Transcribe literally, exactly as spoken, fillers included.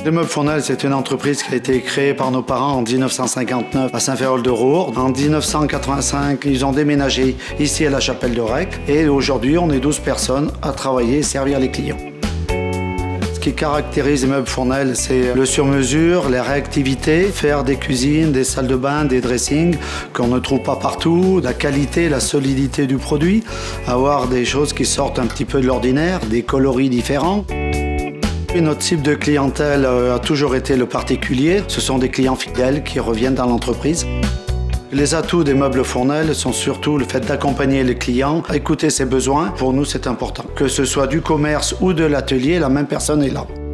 Les Meubles Fournel, c'est une entreprise qui a été créée par nos parents en mille neuf cent cinquante-neuf à Saint-Férold-de-Roure. En mille neuf cent quatre-vingt-cinq, ils ont déménagé ici à la Chapelle de Rec. Et aujourd'hui, on est douze personnes à travailler et servir les clients. Ce qui caractérise les Meubles Fournel, c'est le sur-mesure, la réactivité, faire des cuisines, des salles de bain, des dressings qu'on ne trouve pas partout, la qualité, la solidité du produit, avoir des choses qui sortent un petit peu de l'ordinaire, des coloris différents. Et notre type de clientèle a toujours été le particulier. Ce sont des clients fidèles qui reviennent dans l'entreprise. Les atouts des Meubles Fournel sont surtout le fait d'accompagner les clients, écouter ses besoins. Pour nous, c'est important. Que ce soit du commerce ou de l'atelier, la même personne est là.